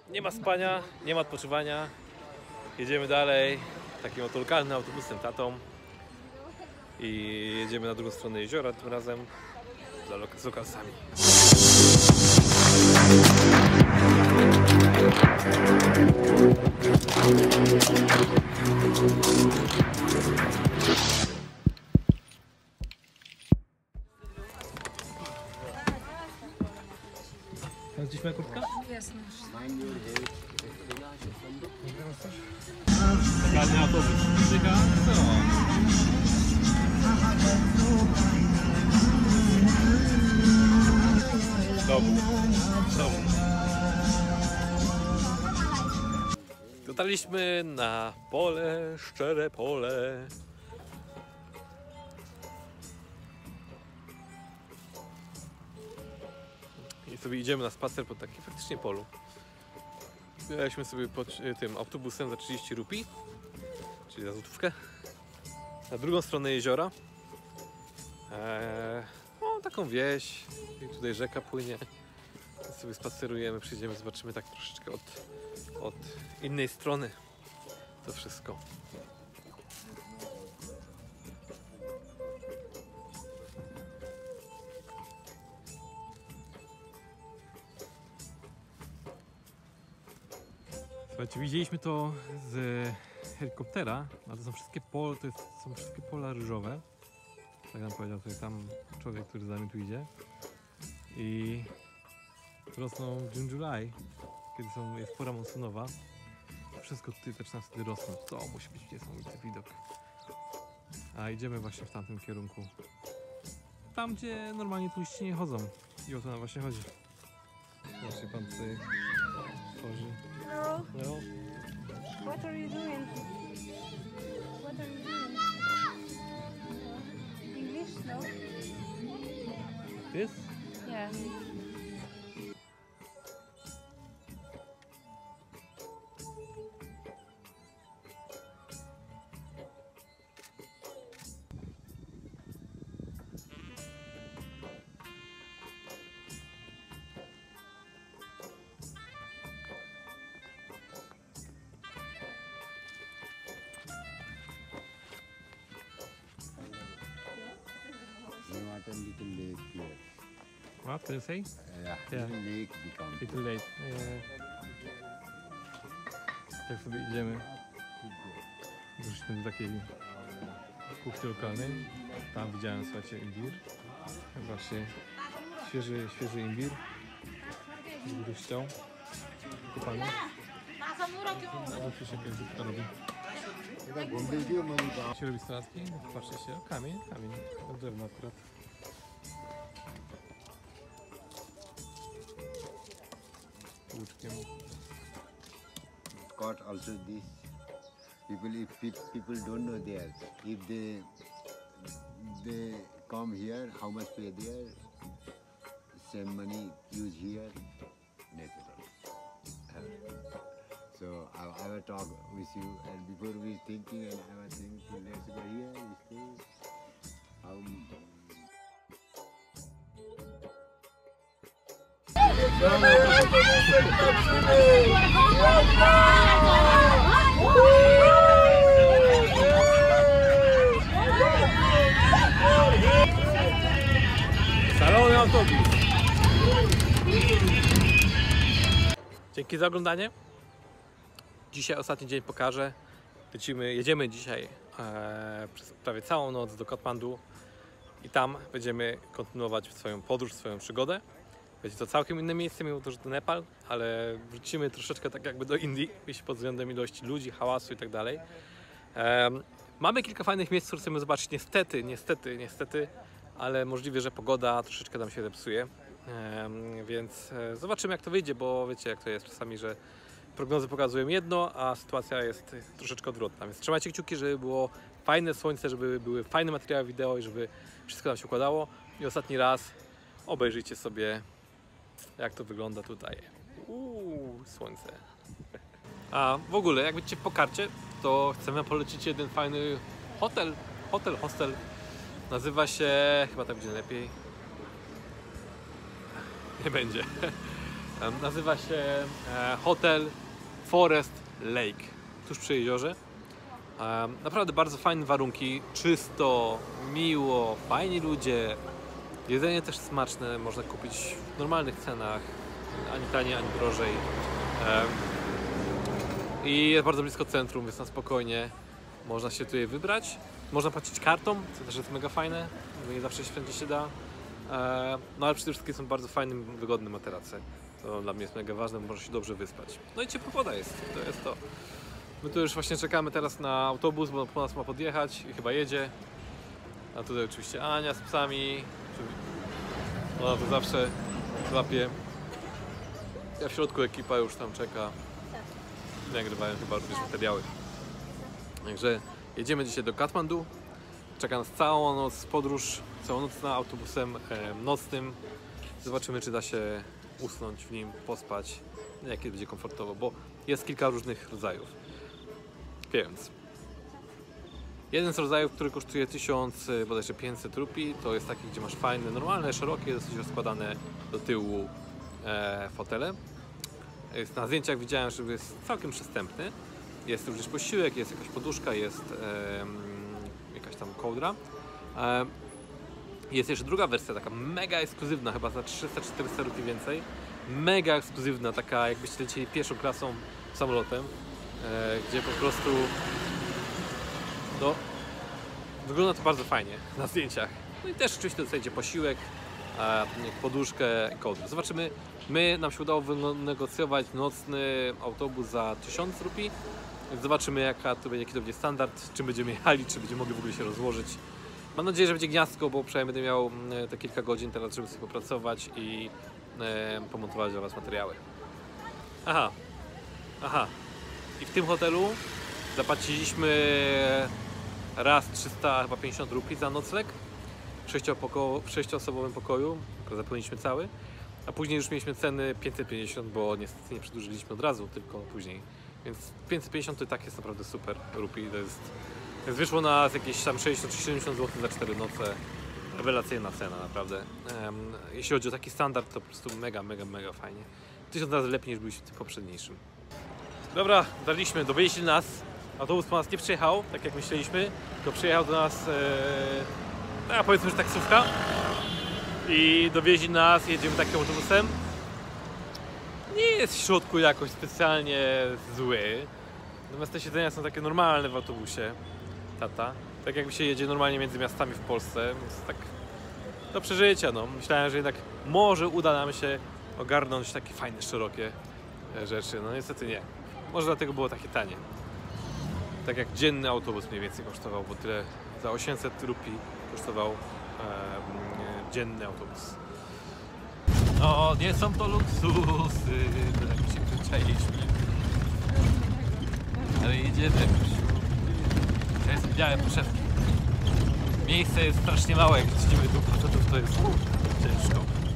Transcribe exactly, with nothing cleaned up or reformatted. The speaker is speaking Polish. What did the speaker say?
Nie ma spania, nie ma odpoczywania. Jedziemy dalej takim oto lokalnym autobusem tatą i jedziemy na drugą stronę jeziora tym razem z lokalsami. Gdzieś moja kurtka? Jest nasz. Lokalny autobus. Czeka, co? Dobry. Dobry. Dotarliśmy na pole, szczere pole. I sobie idziemy na spacer po takim faktycznie polu. Jechaliśmy sobie pod tym autobusem za trzydzieści rupii, czyli za złotówkę, na drugą stronę jeziora. Eee, o, taką wieś, i tutaj rzeka płynie. I sobie spacerujemy, przyjdziemy, zobaczymy tak troszeczkę od, od innej strony to wszystko. Słuchajcie, widzieliśmy to z helikoptera, a to są wszystkie pola, to jest, są wszystkie pola ryżowe. Tak nam powiedział tutaj tam człowiek, który za nami tu idzie. I rosną w June-July, kiedy są, jest pora monsunowa. Wszystko tutaj zaczyna wtedy rosnąć. To musi być niesamowity widok. A idziemy właśnie w tamtym kierunku. Tam, gdzie normalnie turyści nie chodzą. I o to nam właśnie chodzi. Właśnie pan tutaj tworzy. Hello. No. What are you doing? What are you doing? English? No? This? Yeah. A little lake here. What do you say? Yeah, Yeah. little lake become. Little late. Eee, tak sobie idziemy. Doszliśmy do takiej kuchni lokalnej. Tam widziałem, słuchajcie, imbir. Właśnie świeży, świeży imbir. Z gruścią. Kupany. A tu się jakaś zupka robi. Się robi salatki. Patrzcie się. Kamień, kamień. To drewno akurat. Łuczkiem. Caught also this. People, if pe- people don't know there, if they they come here, how much pay there? Same money use here, natural. So I, I will talk with you, and before we thinking, and I was thinking, let's go here, we stay. How? Szalony autobus. Dzięki za oglądanie. Dzisiaj ostatni dzień pokażę. Lecimy, jedziemy dzisiaj e, przez prawie całą noc do Katmandu i tam będziemy kontynuować swoją podróż, swoją przygodę. Będzie to całkiem inne miejsce, mimo to, że to Nepal, ale wrócimy troszeczkę tak jakby do Indii, jeśli pod względem ilości ludzi, hałasu i tak dalej. Mamy kilka fajnych miejsc, które chcemy zobaczyć. Niestety, niestety, niestety, ale możliwe, że pogoda troszeczkę nam się zepsuje. Ehm, więc e, zobaczymy, jak to wyjdzie, bo wiecie, jak to jest czasami, że prognozy pokazują jedno, a sytuacja jest troszeczkę odwrotna. Więc trzymajcie kciuki, żeby było fajne słońce, żeby były fajne materiały wideo i żeby wszystko nam się układało. I ostatni raz obejrzyjcie sobie, jak to wygląda tutaj. Uuu, słońce. A w ogóle, jak będziecie po karcie, to chcemy polecić jeden fajny hotel, hotel, hostel. Nazywa się, chyba tak będzie lepiej. Nie będzie. Em, Nazywa się e, Hotel Forest Lake, tuż przy jeziorze. Em, Naprawdę bardzo fajne warunki, czysto, miło, fajni ludzie. Jedzenie też smaczne, można kupić w normalnych cenach, ani taniej, ani drożej. Em, I jest bardzo blisko centrum, więc na spokojnie można się tutaj wybrać. Można płacić kartą, co też jest mega fajne, bo nie zawsze się wszędzie się da. E, No ale przede wszystkim są bardzo fajne, wygodne materace. To dla mnie jest mega ważne, bo można się dobrze wyspać. No i ciepła woda jest, to jest to. My tu już właśnie czekamy teraz na autobus, bo po nas ma podjechać i chyba jedzie. A tutaj oczywiście Ania z psami. Ona to zawsze złapie. Ja w środku ekipa już tam czeka. Nagrywają chyba również materiały. Także jedziemy dzisiaj do Katmandu. Czeka nas całą noc podróż, całonocna autobusem e, nocnym. Zobaczymy, czy da się usnąć w nim, pospać, jakie będzie komfortowo, bo jest kilka różnych rodzajów. Więc jeden z rodzajów, który kosztuje tysiąc, bodajże pięćset rupii, to jest taki, gdzie masz fajne, normalne, szerokie, dosyć rozkładane do tyłu e, fotele. Jest, na zdjęciach widziałem, że jest całkiem przystępny. Jest również posiłek, jest jakaś poduszka, jest e, jakaś tam kołdra. E, jest jeszcze druga wersja, taka mega ekskluzywna, chyba za trzysta czterysta rupii więcej. Mega ekskluzywna, taka jakbyście lecieli pierwszą klasą samolotem, e, gdzie po prostu no, wygląda to bardzo fajnie na zdjęciach. No i też oczywiście dostajecie posiłek, e, poduszkę, kołdrę. Zobaczymy. My, nam się udało wynegocjować nocny autobus za tysiąc rupii. Więc zobaczymy, jaka to będzie, jaki to będzie standard, czym będziemy jechali, czy będziemy mogli w ogóle się rozłożyć. Mam nadzieję, że będzie gniazdko, bo przynajmniej będę miał te kilka godzin teraz, żeby sobie popracować i e, pomontować dla Was materiały. Aha, aha. I w tym hotelu zapłaciliśmy raz trzysta pięćdziesiąt rupii za nocleg w sześcioosobowym pokoju, zapełniliśmy cały. A później już mieliśmy ceny pięćset pięćdziesiąt, bo niestety nie przedłużyliśmy od razu, tylko później. Więc pięćset pięćdziesiąt to i tak jest naprawdę super rupii. To jest, więc wyszło nas jakieś tam sześćdziesiąt czy siedemdziesiąt złotych za cztery noce. Rewelacyjna cena, naprawdę. Um, jeśli chodzi o taki standard, to po prostu mega, mega, mega fajnie. Tysiąc razy lepiej niż byliśmy w tym poprzedniejszym. Dobra, dotarliśmy, dowieźli nas. Autobus po nas nie przyjechał, tak jak myśleliśmy, tylko przyjechał do nas, e, no, powiedzmy, że taksówka. I dowieźli nas, jedziemy takim autobusem. Nie jest w środku jakoś specjalnie zły. Natomiast te siedzenia są takie normalne w autobusie. Tata. Tak jakby się jedzie normalnie między miastami w Polsce. Więc tak do przeżycia, no. Myślałem, że jednak może uda nam się ogarnąć takie fajne, szerokie rzeczy. No niestety nie. Może dlatego było takie tanie. Tak jak dzienny autobus mniej więcej kosztował, bo tyle za osiemset rupii kosztował e, dzienny autobus. No, nie są to luksusy, tak się przyczailiśmy. Ale jedziemy już. To jest białe poszewki. Miejsce jest strasznie małe, jak widzimy tu, to jest ciężko.